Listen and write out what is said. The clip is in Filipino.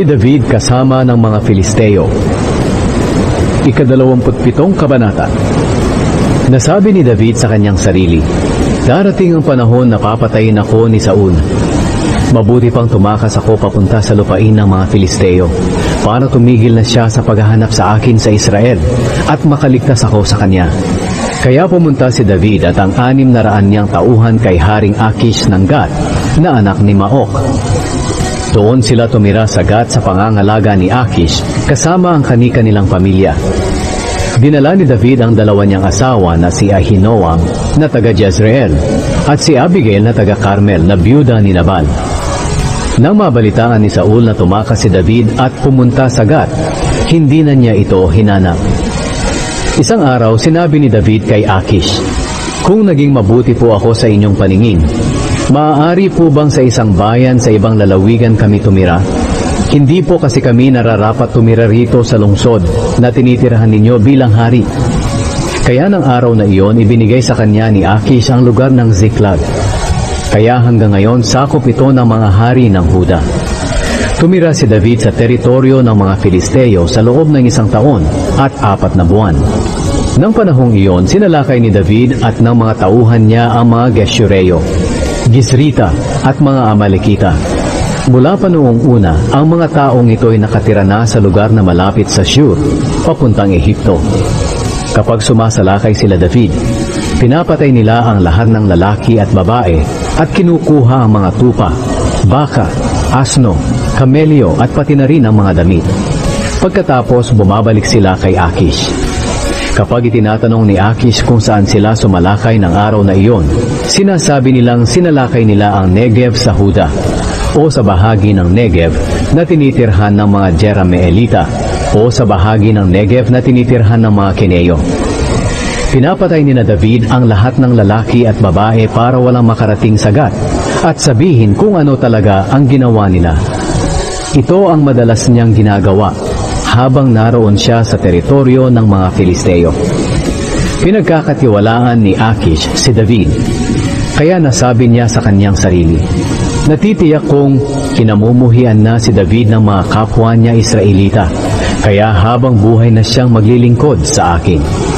Si David kasama ng mga Filisteo. Ika-27 kabanata. Nasabi ni David sa kanyang sarili, darating ang panahon na papatayin ako ni Saul. Mabuti pang tumakas ako papunta sa lupain ng mga Filisteo para tumigil na siya sa paghahanap sa akin sa Israel at makaligtas ako sa kanya. Kaya pumunta si David at ang 600 niyang tauhan kay Haring Akish ng Gat na anak ni Maok. Doon sila tumira sa Gat sa pangangalaga ni Akish kasama ang kani-kanilang pamilya. Dinala ni David ang dalawa niyang asawa na si Ahinoam na taga Jezreel at si Abigail na taga Carmel na byuda ni Nabal. Nang mabalitaan ni Saul na tumakas si David at pumunta sa Gat, hindi na niya ito hinanap. Isang araw sinabi ni David kay Akish, "Kung naging mabuti po ako sa inyong paningin, maaari po bang sa isang bayan sa ibang lalawigan kami tumira? Hindi po kasi kami nararapat tumira rito sa lungsod na tinitirahan ninyo bilang hari." Kaya ng araw na iyon ibinigay sa kanya ni Akish ang lugar ng Ziklag. Kaya hanggang ngayon sakop ito ng mga hari ng Huda. Tumira si David sa teritoryo ng mga Filisteo sa loob ng 1 taon at 4 na buwan. Nang panahong iyon, sinalakay ni David at ng mga tauhan niya ang mga Geshureo, Gisrita at mga Amalekita. Mula pa noong una, ang mga taong ito ay nakatira na sa lugar na malapit sa Shur, papuntang Ehipto. Kapag sumasalakay sila David, pinapatay nila ang lahat ng lalaki at babae at kinukuha ang mga tupa, baka, asno, kamelyo at pati na rin ang mga damit. Pagkatapos, bumabalik sila kay Akish. Kapag itinatanong ni Akish kung saan sila sumalakay ng araw na iyon, sinasabi nilang sinalakay nila ang Negev sa Huda o sa bahagi ng Negev na tinitirhan ng mga Jerameelita o sa bahagi ng Negev na tinitirhan ng mga Keneyo. Pinapatay ni na David ang lahat ng lalaki at babae para walang makarating sa Gat at sabihin kung ano talaga ang ginawa nila. Ito ang madalas niyang ginagawa habang naroon siya sa teritoryo ng mga Filisteo. Pinagkakatiwalaan ni Akish si David, kaya nasabi niya sa kanyang sarili, "Natitiyak kong kinamumuhian na si David ng mga kapwa niya Israelita, kaya habang buhay na siyang maglilingkod sa akin."